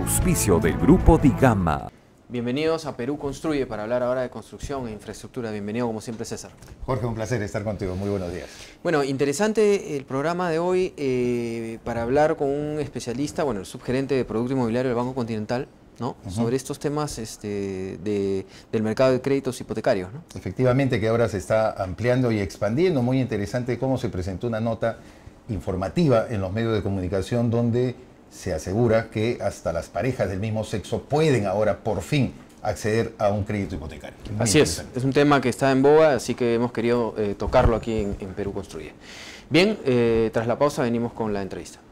auspicio del Grupo Digama. Bienvenidos a Perú Construye para hablar ahora de construcción e infraestructura. Bienvenido como siempre, César. Jorge, un placer estar contigo. Muy buenos días. Bueno, interesante el programa de hoy para hablar con un especialista, bueno, el subgerente de Producto Inmobiliario del Banco Continental, ¿no? Sobre estos temas del mercado de créditos hipotecarios, ¿no? Efectivamente, que ahora se está ampliando y expandiendo. Muy interesante cómo se presentó una nota informativa en los medios de comunicación donde se asegura que hasta las parejas del mismo sexo pueden ahora por fin acceder a un crédito hipotecario. Así es un tema que está en boga, así que hemos querido tocarlo aquí en Perú Construye. Bien, tras la pausa venimos con la entrevista.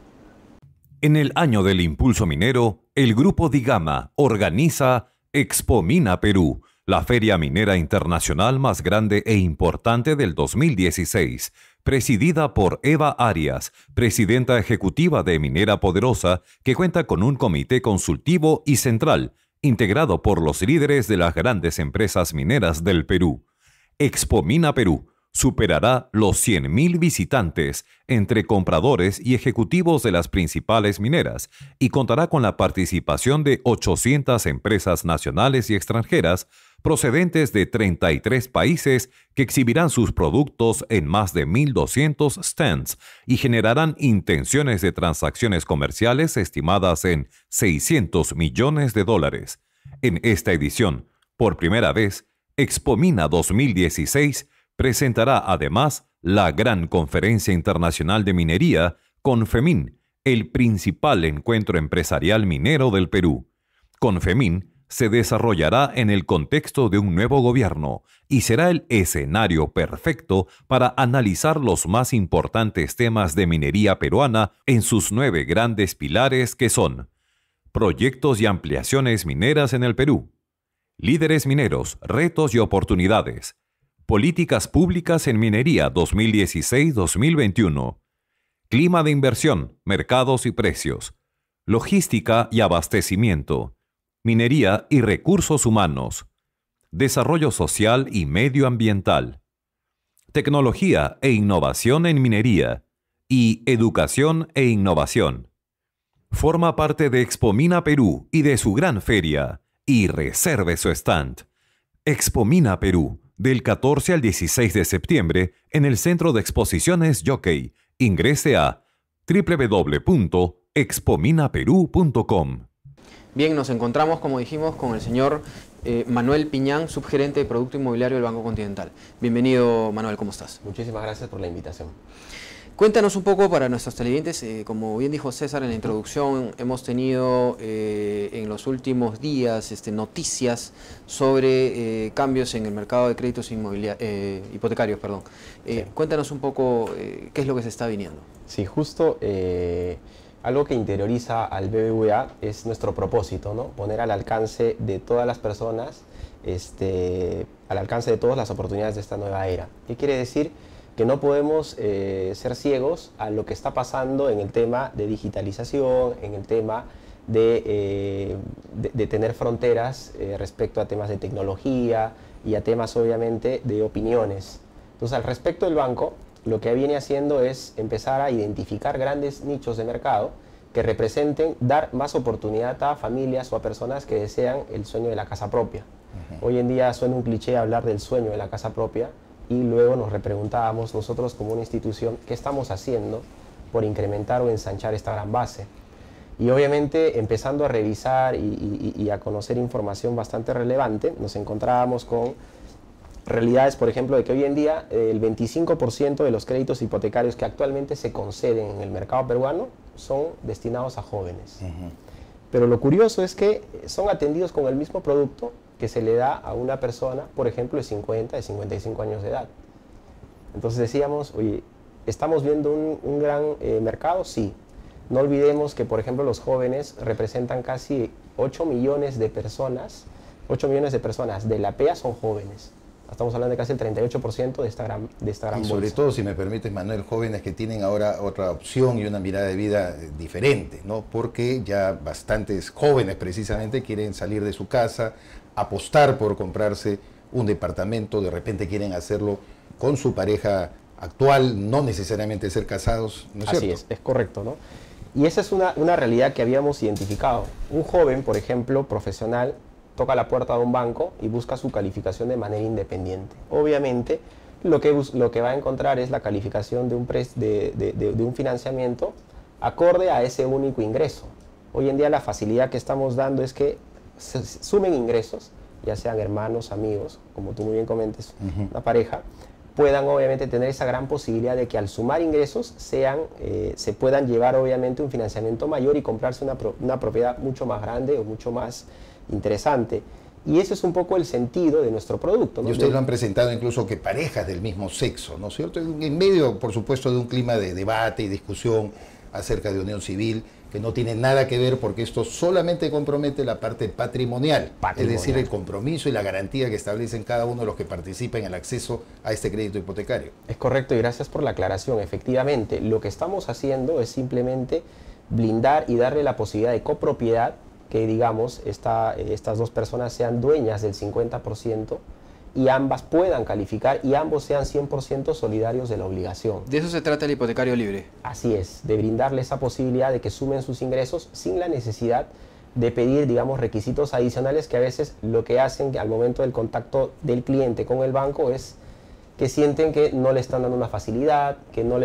En el año del impulso minero, el Grupo Digama organiza Expo Mina Perú, la feria minera internacional más grande e importante del 2016, presidida por Eva Arias, presidenta ejecutiva de Minera Poderosa, que cuenta con un comité consultivo y central, integrado por los líderes de las grandes empresas mineras del Perú. Expo Mina Perú superará los 100.000 visitantes entre compradores y ejecutivos de las principales mineras y contará con la participación de 800 empresas nacionales y extranjeras procedentes de 33 países que exhibirán sus productos en más de 1.200 stands y generarán intenciones de transacciones comerciales estimadas en $600 millones. En esta edición, por primera vez, Expo Mina 2016 presentará además la Gran Conferencia Internacional de Minería, Confemin, el principal encuentro empresarial minero del Perú. Confemin se desarrollará en el contexto de un nuevo gobierno y será el escenario perfecto para analizar los más importantes temas de minería peruana en sus 9 grandes pilares que son: proyectos y ampliaciones mineras en el Perú, líderes mineros, retos y oportunidades, políticas públicas en minería 2016-2021, clima de inversión, mercados y precios, logística y abastecimiento, minería y recursos humanos, desarrollo social y medioambiental, tecnología e innovación en minería y educación e innovación. Forma parte de Expo Mina Perú y de su gran feria y reserve su stand. Expo Mina Perú, del 14 al 16 de septiembre en el Centro de Exposiciones Jockey. Ingrese a www.expominaperú.com. Bien, nos encontramos, como dijimos, con el señor Manuel Piñán, subgerente de Producto Inmobiliario del Banco Continental. Bienvenido, Manuel, ¿cómo estás? Muchísimas gracias por la invitación. Cuéntanos un poco para nuestros televidentes, como bien dijo César en la introducción, hemos tenido en los últimos días noticias sobre cambios en el mercado de créditos hipotecarios. Sí. Cuéntanos un poco qué es lo que se está viniendo. Sí, justo algo que interioriza al BBVA es nuestro propósito, ¿no? Poner al alcance de todas las personas, al alcance de todas las oportunidades de esta nueva era. ¿Qué quiere decir? Que no podemos ser ciegos a lo que está pasando en el tema de digitalización, en el tema de tener fronteras respecto a temas de tecnología y a temas obviamente de opiniones. Entonces, al respecto del banco, lo que viene haciendo es empezar a identificar grandes nichos de mercado que representen dar más oportunidad a familias o a personas que desean el sueño de la casa propia. Hoy en día suena un cliché hablar del sueño de la casa propia, y luego nos repreguntábamos nosotros como una institución qué estamos haciendo por incrementar o ensanchar esta gran base. Y obviamente empezando a revisar y a conocer información bastante relevante, nos encontrábamos con realidades, por ejemplo, de que hoy en día el 25% de los créditos hipotecarios que actualmente se conceden en el mercado peruano son destinados a jóvenes. Pero lo curioso es que son atendidos con el mismo producto que se le da a una persona, por ejemplo, de 50, de 55 años de edad. Entonces decíamos, oye, ¿estamos viendo un gran mercado? Sí. No olvidemos que, por ejemplo, los jóvenes representan casi 8 millones de personas. 8 millones de personas de la PEA son jóvenes. Estamos hablando de casi el 38% de esta gran bolsa. Sobre todo, si me permites, Manuel, jóvenes que tienen ahora otra opción y una mirada de vida diferente, ¿no? Porque ya bastantes jóvenes precisamente quieren salir de su casa, apostar por comprarse un departamento, de repente quieren hacerlo con su pareja actual, no necesariamente ser casados, ¿no es cierto? Así es correcto, ¿no? Y esa es una realidad que habíamos identificado. Un joven, por ejemplo, profesional, toca la puerta de un banco y busca su calificación de manera independiente. Obviamente, lo que va a encontrar es la calificación de un financiamiento acorde a ese único ingreso. Hoy en día la facilidad que estamos dando es que se sumen ingresos, ya sean hermanos, amigos, como tú muy bien comentas, una pareja, puedan obviamente tener esa gran posibilidad de que al sumar ingresos se puedan llevar obviamente un financiamiento mayor y comprarse una propiedad mucho más grande o mucho más interesante. Y ese es un poco el sentido de nuestro producto, ¿no? Y ustedes lo han presentado incluso que parejas del mismo sexo, ¿no es cierto? En medio, por supuesto, de un clima de debate y discusión acerca de unión civil, que no tiene nada que ver porque esto solamente compromete la parte patrimonial, es decir, el compromiso y la garantía que establecen cada uno de los que participan en el acceso a este crédito hipotecario. Es correcto, y gracias por la aclaración. Efectivamente, lo que estamos haciendo es simplemente blindar y darle la posibilidad de copropiedad, que digamos estas dos personas sean dueñas del 50% y ambas puedan calificar y ambos sean 100% solidarios de la obligación. ¿De eso se trata el hipotecario libre? Así es, de brindarle esa posibilidad de que sumen sus ingresos sin la necesidad de pedir, digamos, requisitos adicionales que a veces lo que hacen al momento del contacto del cliente con el banco es que sienten que no le están dando una facilidad, que no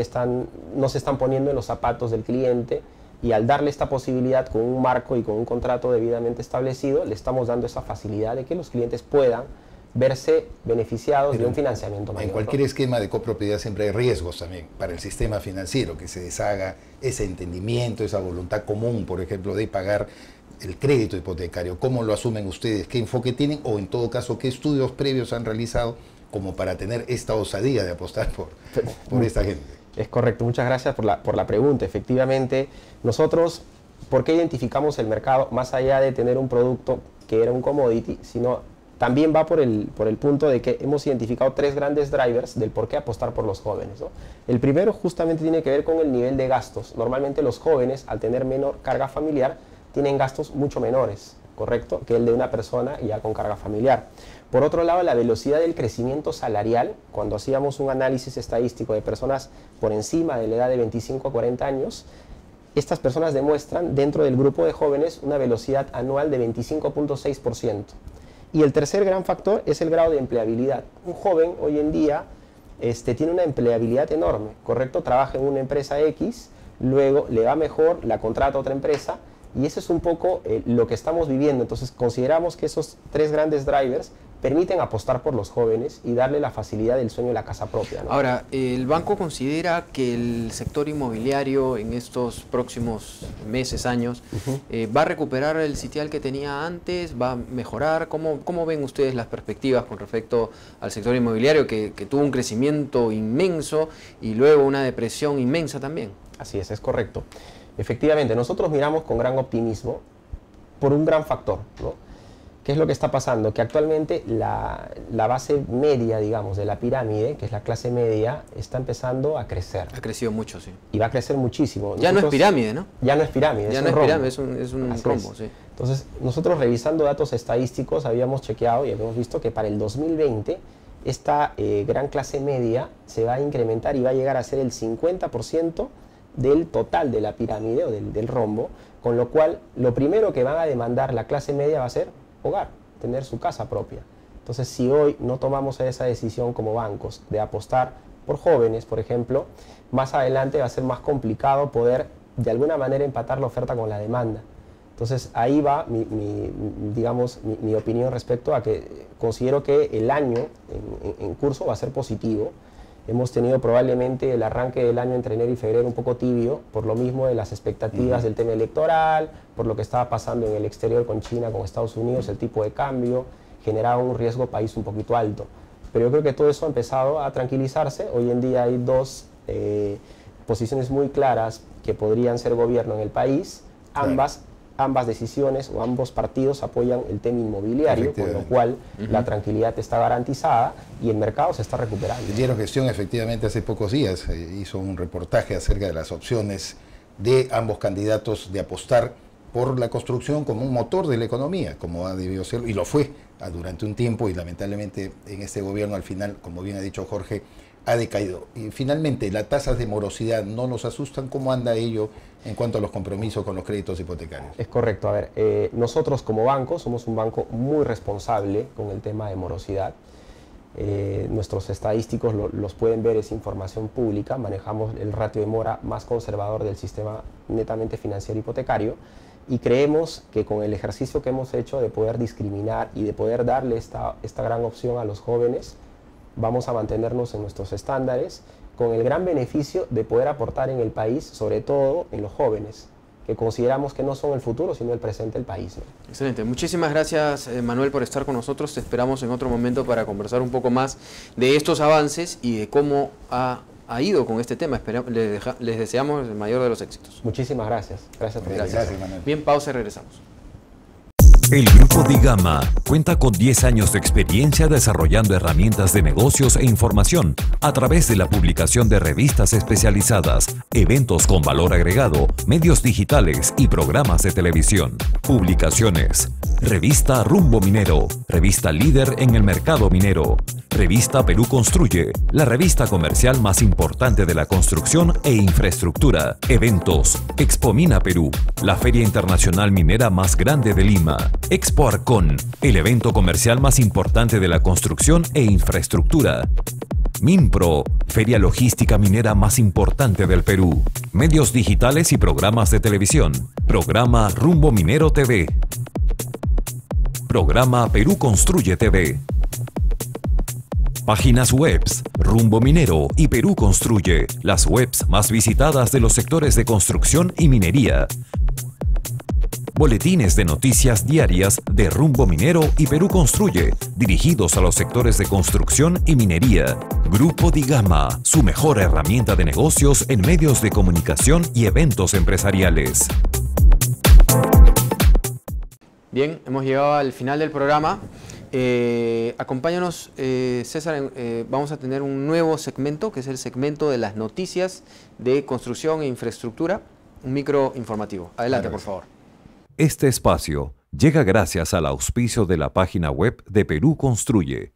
se están poniendo en los zapatos del cliente, y al darle esta posibilidad con un marco y con un contrato debidamente establecido, le estamos dando esa facilidad de que los clientes puedan verse beneficiados de un financiamiento mayor. En cualquier esquema de copropiedad siempre hay riesgos también para el sistema financiero, que se deshaga ese entendimiento, esa voluntad común, por ejemplo, de pagar el crédito hipotecario. ¿Cómo lo asumen ustedes? ¿Qué enfoque tienen? O en todo caso, ¿qué estudios previos han realizado como para tener esta osadía de apostar por esta gente? Es correcto, muchas gracias por la pregunta. Efectivamente, nosotros, ¿por qué identificamos el mercado? Más allá de tener un producto que era un commodity, sino también va por el punto de que hemos identificado tres grandes drivers del por qué apostar por los jóvenes, ¿no? El primero justamente tiene que ver con el nivel de gastos. Normalmente los jóvenes, al tener menor carga familiar, tienen gastos mucho menores, ¿correcto?, que el de una persona ya con carga familiar. Por otro lado, la velocidad del crecimiento salarial, cuando hacíamos un análisis estadístico de personas por encima de la edad de 25 a 40 años, estas personas demuestran dentro del grupo de jóvenes una velocidad anual de 25.6%. Y el tercer gran factor es el grado de empleabilidad. Un joven hoy en día tiene una empleabilidad enorme, ¿correcto? Trabaja en una empresa X, luego le va mejor, la contrata a otra empresa, y eso es un poco lo que estamos viviendo. Entonces consideramos que esos tres grandes drivers permiten apostar por los jóvenes y darle la facilidad del sueño de la casa propia, ¿no? Ahora, ¿el banco considera que el sector inmobiliario en estos próximos meses, años, va a recuperar el sitial que tenía antes? ¿Va a mejorar? ¿Cómo ven ustedes las perspectivas con respecto al sector inmobiliario que tuvo un crecimiento inmenso y luego una depresión inmensa también? Así es correcto. Efectivamente, nosotros miramos con gran optimismo por un gran factor, ¿no? ¿Qué es lo que está pasando? Que actualmente la base media, digamos, de la pirámide, que es la clase media, está empezando a crecer. Ha crecido mucho, sí. Y va a crecer muchísimo. Ya no es pirámide, ¿no? Ya no es pirámide, ya es no un es rombo. pirámide, es un rombo, sí. Entonces, nosotros revisando datos estadísticos, habíamos chequeado y habíamos visto que para el 2020 esta gran clase media se va a incrementar y va a llegar a ser el 50% del total de la pirámide o del rombo, con lo cual lo primero que van a demandar la clase media va a ser hogar, tener su casa propia. Entonces, si hoy no tomamos esa decisión como bancos de apostar por jóvenes, por ejemplo, más adelante va a ser más complicado poder de alguna manera empatar la oferta con la demanda. Entonces, ahí va mi opinión respecto a que considero que el año en curso va a ser positivo. Hemos tenido probablemente el arranque del año entre enero y febrero un poco tibio, por lo mismo de las expectativas del tema electoral, por lo que estaba pasando en el exterior con China, con Estados Unidos, el tipo de cambio, generaba un riesgo país un poquito alto. Pero yo creo que todo eso ha empezado a tranquilizarse. Hoy en día hay dos posiciones muy claras que podrían ser gobierno en el país. Ambas decisiones o ambos partidos apoyan el tema inmobiliario, con lo cual la tranquilidad está garantizada y el mercado se está recuperando. El Diario Gestión efectivamente hace pocos días hizo un reportaje acerca de las opciones de ambos candidatos de apostar por la construcción como un motor de la economía, como ha debido ser, y lo fue durante un tiempo, y lamentablemente en este gobierno al final, como bien ha dicho Jorge, ha decaído. Y finalmente, las tasas de morosidad no nos asustan. ¿Cómo anda ello en cuanto a los compromisos con los créditos hipotecarios? Es correcto. A ver, nosotros como banco somos un banco muy responsable con el tema de morosidad. Nuestros estadísticos los pueden ver, es información pública. Manejamos el ratio de mora más conservador del sistema netamente financiero hipotecario, y creemos que con el ejercicio que hemos hecho de poder discriminar y de poder darle esta gran opción a los jóvenes, vamos a mantenernos en nuestros estándares con el gran beneficio de poder aportar en el país, sobre todo en los jóvenes, que consideramos que no son el futuro, sino el presente del país, ¿no? Excelente. Muchísimas gracias, Manuel, por estar con nosotros. Te esperamos en otro momento para conversar un poco más de estos avances y de cómo ha ido con este tema. Les deseamos el mayor de los éxitos. Muchísimas gracias. Gracias por Gracias, Manuel. Bien, pausa y regresamos. El Grupo Digama cuenta con 10 años de experiencia desarrollando herramientas de negocios e información a través de la publicación de revistas especializadas, eventos con valor agregado, medios digitales y programas de televisión. Publicaciones: Revista Rumbo Minero, revista líder en el mercado minero. Revista Perú Construye, la revista comercial más importante de la construcción e infraestructura. Eventos: Expomina Perú, la feria internacional minera más grande de Lima. Expo Arcón, el evento comercial más importante de la construcción e infraestructura. Minpro, feria logística minera más importante del Perú. Medios digitales y programas de televisión. Programa Rumbo Minero TV. Programa Perú Construye TV. Páginas webs: Rumbo Minero y Perú Construye, las webs más visitadas de los sectores de construcción y minería. Boletines de noticias diarias de Rumbo Minero y Perú Construye, dirigidos a los sectores de construcción y minería. Grupo Digama, su mejor herramienta de negocios en medios de comunicación y eventos empresariales. Bien, hemos llegado al final del programa. Acompáñanos, César, vamos a tener un nuevo segmento, que es el segmento de las noticias de construcción e infraestructura, un micro informativo. Adelante, por favor. Este espacio llega gracias al auspicio de la página web de Perú Construye,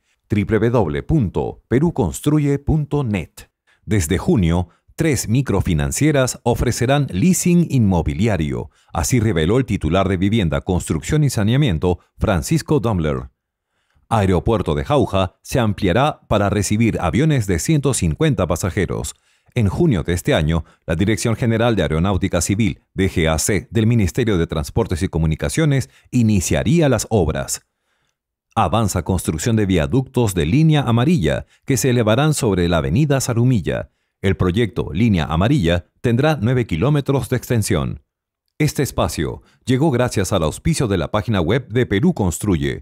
www.peruconstruye.net. Desde junio, 3 microfinancieras ofrecerán leasing inmobiliario, así reveló el titular de Vivienda, Construcción y Saneamiento, Francisco Dumbler. Aeropuerto de Jauja se ampliará para recibir aviones de 150 pasajeros. En junio de este año, la Dirección General de Aeronáutica Civil, DGAC, del Ministerio de Transportes y Comunicaciones, iniciaría las obras. Avanza construcción de viaductos de línea amarilla que se elevarán sobre la avenida Zarumilla. El proyecto Línea Amarilla tendrá 9 kilómetros de extensión. Este espacio llegó gracias al auspicio de la página web de Perú Construye,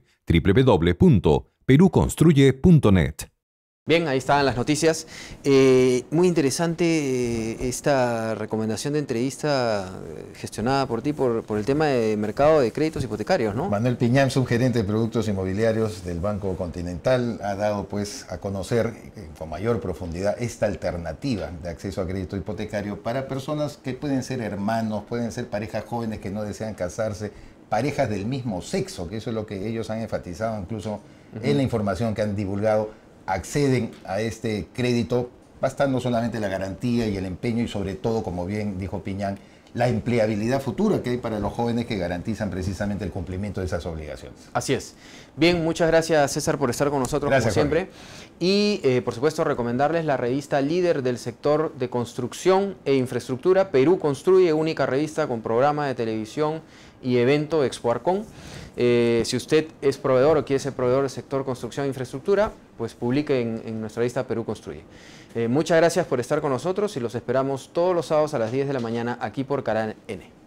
www.peruconstruye.net. Bien, ahí estaban las noticias. Muy interesante esta recomendación de entrevista gestionada por ti por el tema de mercado de créditos hipotecarios, ¿no? Manuel Piñán, subgerente de productos inmobiliarios del Banco Continental, ha dado pues a conocer con mayor profundidad esta alternativa de acceso a crédito hipotecario para personas que pueden ser hermanos, pueden ser parejas jóvenes que no desean casarse, parejas del mismo sexo, que eso es lo que ellos han enfatizado incluso en la información que han divulgado. Acceden a este crédito bastando solamente la garantía y el empeño y sobre todo, como bien dijo Piñán, la empleabilidad futura que hay para los jóvenes que garantizan precisamente el cumplimiento de esas obligaciones. Así es. Bien, muchas gracias, César, por estar con nosotros, gracias, como siempre. Y, por supuesto, recomendarles la revista líder del sector de construcción e infraestructura, Perú Construye, única revista con programa de televisión y evento Expo Arcón. Si usted es proveedor o quiere ser proveedor del sector construcción e infraestructura, pues publique en nuestra lista Perú Construye. Muchas gracias por estar con nosotros y los esperamos todos los sábados a las 10 de la mañana aquí por Canal N.